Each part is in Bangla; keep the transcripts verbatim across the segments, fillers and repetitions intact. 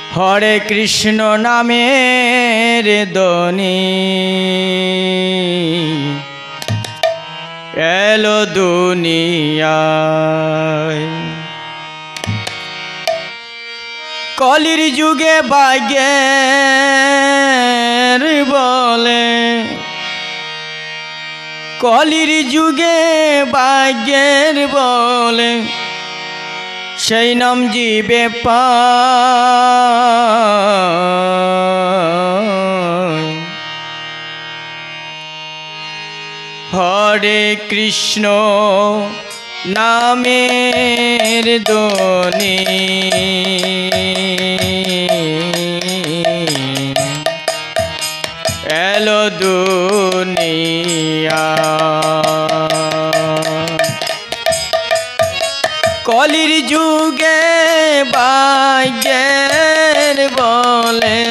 हरे कृष्ण नामेर ध्वनि एलो दुनियाय। कलिर जुगे भाग्येर बोले कलिर जुगे भाग्येर बोले সেই নাম জীবে পায়। হরে কৃষ্ণ নামের ধ্বনি এলো দুনিয়া। कलिर जुगे भाग्येर बोले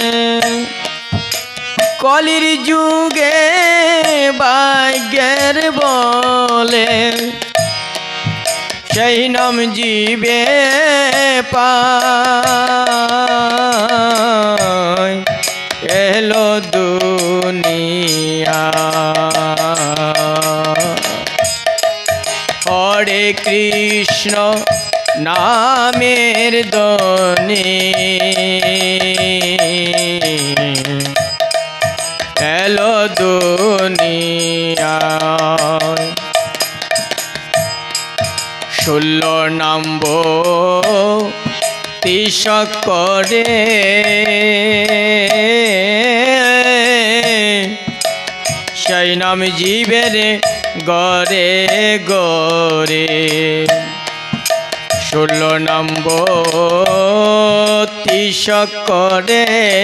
कलिर जुगे भाग्येर बोले সেই নাম জীবে পায় এলো দুনিয়া। हरे कृष्ण नामेर ध्वनि एलो दुनिया। षोलो नाम्बो तीसक करे সেই নাম জীবের গরে গরে। ষোলো নম্বর তিসক করে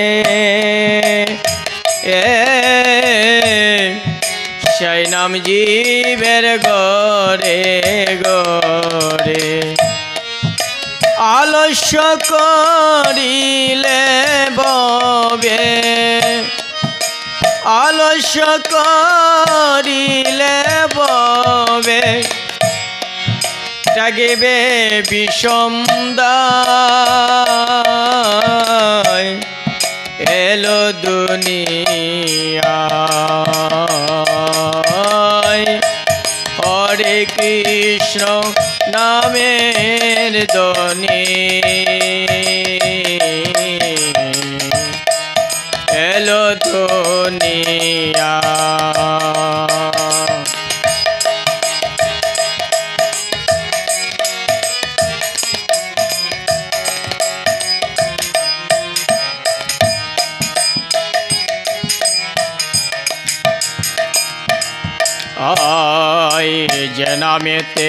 এ সেই নাম জীবের গরে গরে। আলস্য করিলে ববে आलस्य करिले बवे त्यागिबे विषम दाय एलो दुनियाय। हरे कृष्ण नामेर ध्वनि एलो दुनिया। आय जे नामेते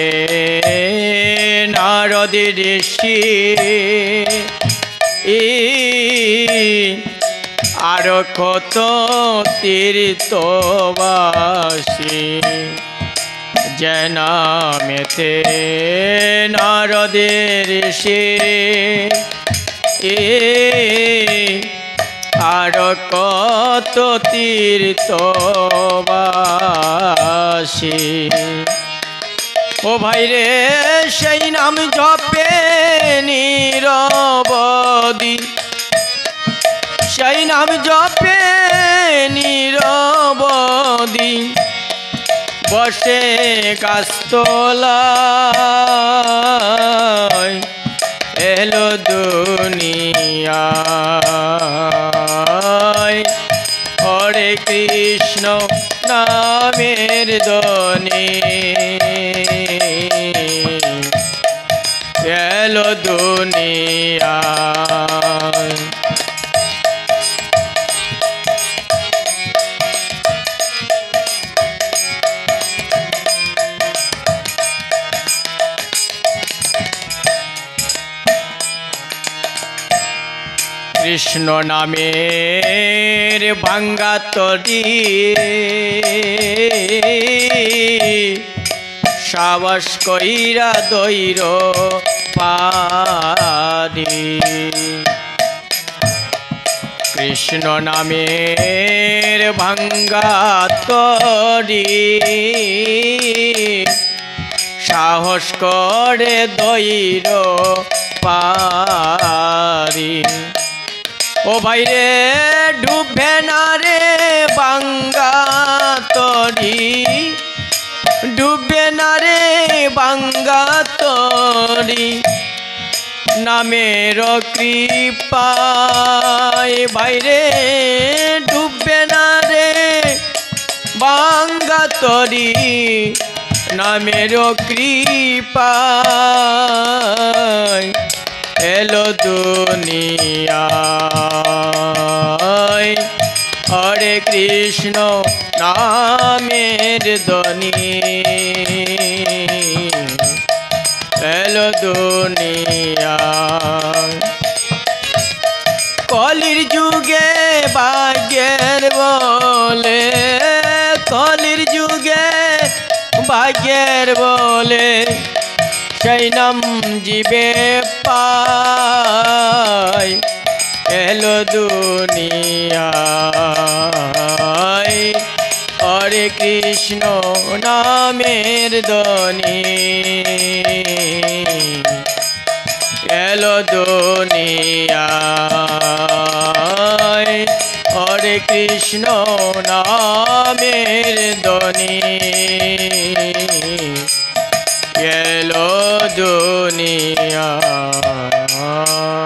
नारद ऋषि আর কত তীর্থবাসী যে নামেতে নারদের ঋষি আর কত তীর্থবাসী। ও ভাইরে সেই নাম জপে নিরবধি সেই নাম জপে নিরবধি বসে গাছতলায় এলো দুনিয়ায়। হরে কৃষ্ণ নামের ধ্বনি এলো দুনিয়ায়। कृष्ण नामेर भांगा तरी साहस कइरा दइर पारी। कृष्ण नामेर भांगा तरी साहस करे दइर पारी। ভাই রে ডুববে না রে বাঙ্গা তরি, ডুববে না রে বাঙ্গা তরি, নামের কৃপায় ভাই রে ডুববে না রে বাঙ্গা তরি, নামের কৃপায় এলো দুনিয়ায়। হরে কৃষ্ণ নামের ধ্বনি এলো দুনিয়ায়। কলির যুগে ভাগ্যের বলে, কলির যুগে ভাগ্যের বলে, সেই নাম জীবে পায় এলো দুনিয়ায়। হরে কৃষ্ণ নামের ধ্বনি এলো দুনিয়ায়। হরে কৃষ্ণ নামের ধ্বনি এলো দুনিয়া।